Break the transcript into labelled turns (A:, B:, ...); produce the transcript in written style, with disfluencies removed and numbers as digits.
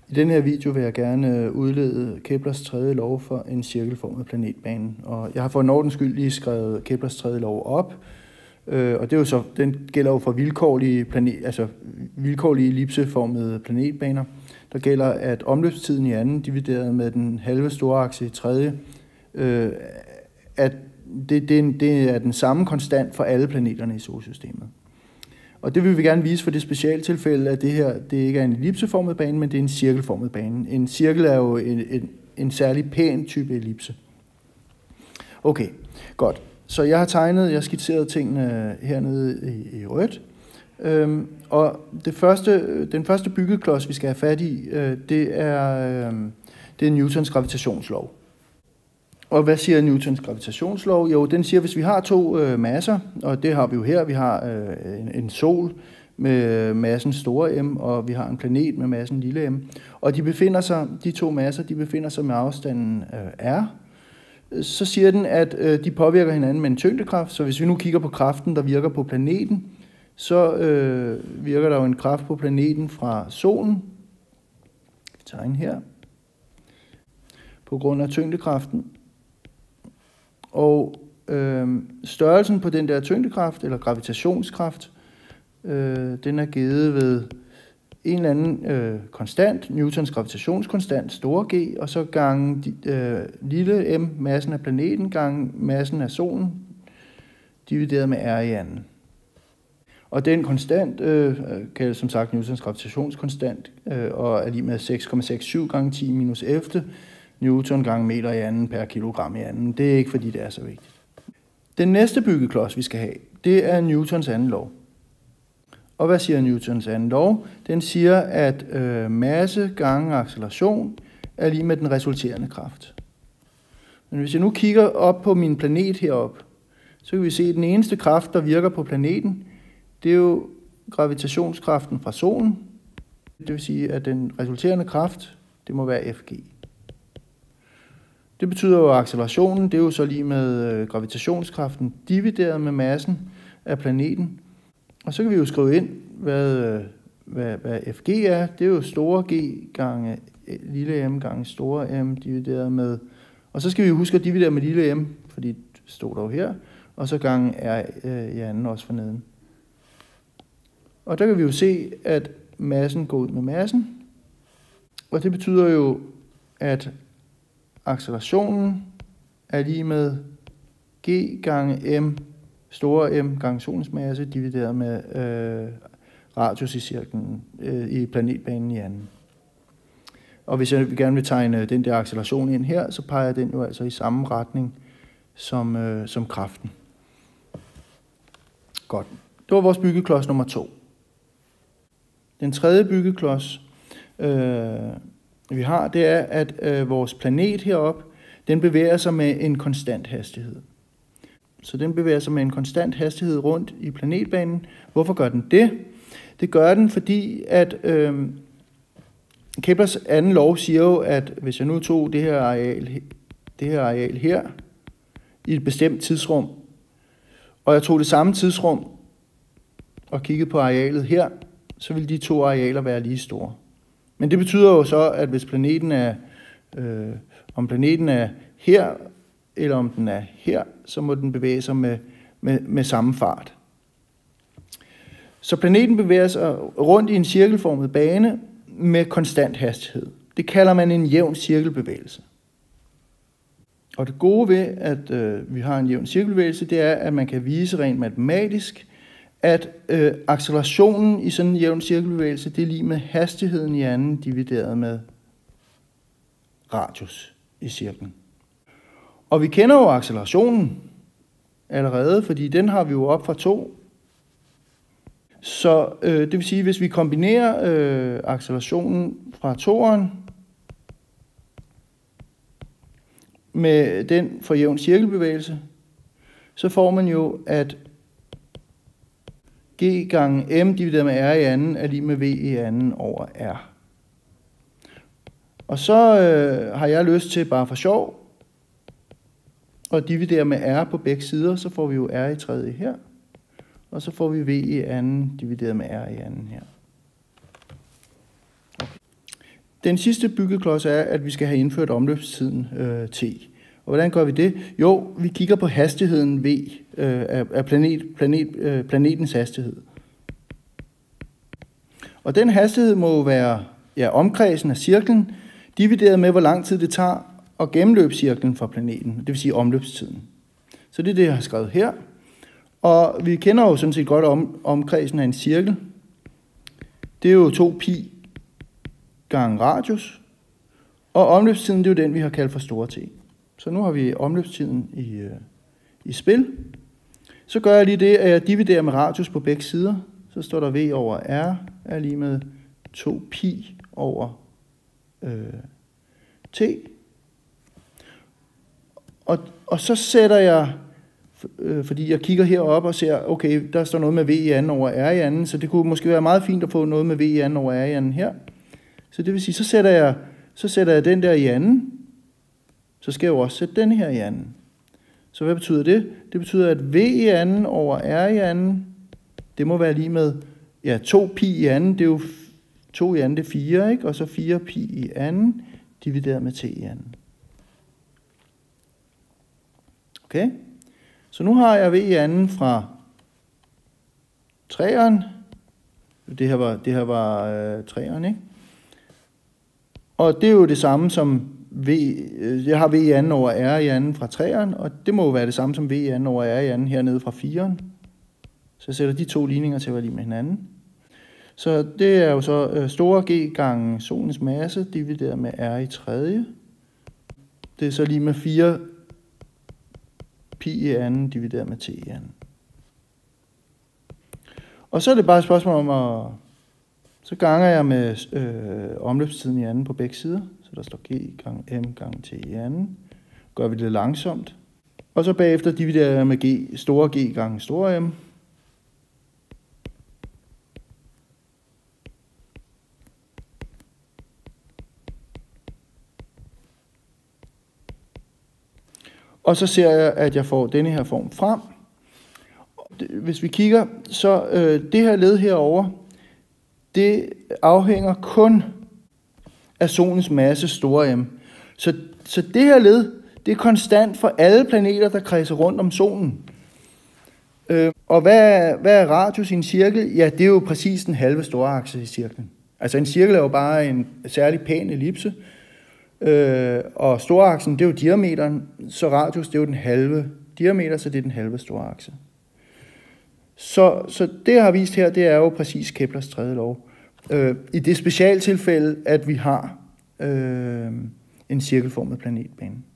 A: I den her video vil jeg gerne udlede Keplers tredje lov for en cirkelformet planetbane. Og jeg har for en ordens skyld lige skrevet Keplers tredje lov op. Og det er jo så, den gælder jo for vilkårlige ellipseformede planetbaner. Der gælder, at omløbstiden i anden divideret med den halve store akse i tredje, at det er den samme konstant for alle planeterne i solsystemet. Og det vil vi gerne vise for det specialtilfælde, at det her det ikke er en ellipseformet bane, men det er en cirkelformet bane. En cirkel er jo en særlig pæn type ellipse. Okay, godt. Så jeg har skitseret tingene hernede i rødt. Og den første byggeklods, vi skal have fat i, det er Newtons gravitationslov. Og hvad siger Newtons gravitationslov? Jo, den siger, at hvis vi har to masser, og det har vi jo her, vi har en sol med massen store m, og vi har en planet med massen lille m, og de to masser befinder sig med afstanden r, så siger den, at de påvirker hinanden med en tyngdekraft. Så hvis vi nu kigger på kraften, der virker på planeten, så virker der jo en kraft på planeten fra solen, vi tegner her, på grund af tyngdekraften. Og størrelsen på den der tyngdekraft, eller gravitationskraft, den er givet ved en eller anden konstant, Newtons gravitationskonstant, store G, og så gange lille m, massen af planeten, gange massen af solen, divideret med r i anden. Og den konstant kaldes som sagt Newtons gravitationskonstant, og er lige med 6,67 gange 10 minus 11 Newton gange meter i anden per kilogram i anden. Det er ikke, fordi det er så vigtigt. Den næste byggeklods, vi skal have, det er Newtons anden lov. Og hvad siger Newtons anden lov? Den siger, at masse gange acceleration er lige med den resulterende kraft. Men hvis jeg nu kigger op på min planet heroppe, så kan vi se, at den eneste kraft, der virker på planeten, det er jo gravitationskraften fra solen. Det vil sige, at den resulterende kraft, det må være Fg. Det betyder jo, at accelerationen, det er jo så lige med gravitationskraften divideret med massen af planeten. Og så kan vi jo skrive ind, hvad Fg er. Det er jo store G gange lille m gange store m divideret med... Og så skal vi jo huske at dividere med lille m, fordi det stod der jo her. Og så gange r i anden også for neden. Og der kan vi jo se, at massen går ud med massen. Og det betyder jo, at accelerationen er lige med g gange m, store m gange solens masse, divideret med radius i cirklen i planetbanen i anden. Og hvis jeg gerne vil tegne den der acceleration ind her, så peger den jo altså i samme retning som kraften. Godt. Det var vores byggeklods nummer 2. Den tredje byggeklods, vi har, det er, at vores planet heroppe, den bevæger sig med en konstant hastighed. Så den bevæger sig med en konstant hastighed rundt i planetbanen. Hvorfor gør den det? Det gør den, fordi at Keplers anden lov siger jo, at hvis jeg nu tog det her areal her i et bestemt tidsrum, og jeg tog det samme tidsrum og kiggede på arealet her, så vil de to arealer være lige store. Men det betyder jo så, at hvis planeten er, om planeten er her, eller om den er her, så må den bevæge sig med samme fart. Så planeten bevæger sig rundt i en cirkelformet bane med konstant hastighed. Det kalder man en jævn cirkelbevægelse. Og det gode ved, at vi har en jævn cirkelbevægelse, det er, at man kan vise rent matematisk, at accelerationen i sådan en jævn cirkelbevægelse, det er lige med hastigheden i anden divideret med radius i cirklen. Og vi kender jo accelerationen allerede, fordi den har vi jo op fra 2. Så det vil sige, at hvis vi kombinerer accelerationen fra 2'eren med den for jævn cirkelbevægelse, så får man jo, at g gange m divideret med r i anden er lige med v i anden over r. Og så har jeg lyst til bare for sjov at dividere med r på begge sider, så får vi jo r i tredje her. Og så får vi v i anden divideret med r i anden her. Okay. Den sidste byggeklods er, at vi skal have indført omløbstiden t. Og hvordan gør vi det? Jo, vi kigger på hastigheden v af planetens hastighed. Og den hastighed må jo være omkredsen af cirklen, divideret med, hvor lang tid det tager at gennemløbe cirklen fra planeten, det vil sige omløbstiden. Så det er det, jeg har skrevet her. Og vi kender jo sådan set godt omkredsen af en cirkel. Det er jo 2π gange radius. Og omløbstiden, det er jo den, vi har kaldt for store T. Så nu har vi omløbstiden i spil. Så gør jeg lige det, at jeg dividerer med radius på begge sider. Så står der v over r er lige med 2π over t. Og så sætter jeg, fordi jeg kigger herop og ser, okay, der står noget med v i anden over r i anden, så det kunne måske være meget fint at få noget med v i anden over r i anden her. Så det vil sige, så sætter jeg den der i anden, så skal jeg jo også sætte den her i anden. Så hvad betyder det? Det betyder, at v i anden over r i anden, det må være lige med, 2π i anden, det er jo 2 i anden, det er 4, ikke? Og så 4π i anden, divideret med t i anden. Okay? Så nu har jeg v i anden fra 3'eren. Det her var 3'eren, ikke? Og det er jo det samme som jeg har v i anden over r i anden fra 3'eren, og det må jo være det samme som v i anden over r i anden hernede fra 4'eren. Så jeg sætter de to ligninger til at være lige med hinanden. Så det er jo så store G gange solens masse divideret med r i tredje. Det er så lige med 4 pi i anden divideret med t i anden. Og så er det bare et spørgsmål om så ganger jeg med omløbstiden i anden på begge sider. Så der står g gange m gange t i anden. Gør vi det langsomt. Og så bagefter dividerer jeg med store G gange store M. Og så ser jeg, at jeg får denne her form frem. Hvis vi kigger, så det her led herovre, det afhænger kun af solens masse store M. Så det her led, det er konstant for alle planeter, der kredser rundt om solen. Og hvad er radius i en cirkel? Ja, det er jo præcis den halve storakse i cirklen. Altså en cirkel er jo bare en særlig pæn ellipse. Og storaksen, det er jo diameteren, så radius, det er jo den halve diameter, så det er den halve storakse. Så det, jeg har vist her, det er jo præcis Keplers tredje lov. I det specialtilfælde, at vi har en cirkelformet planetbane.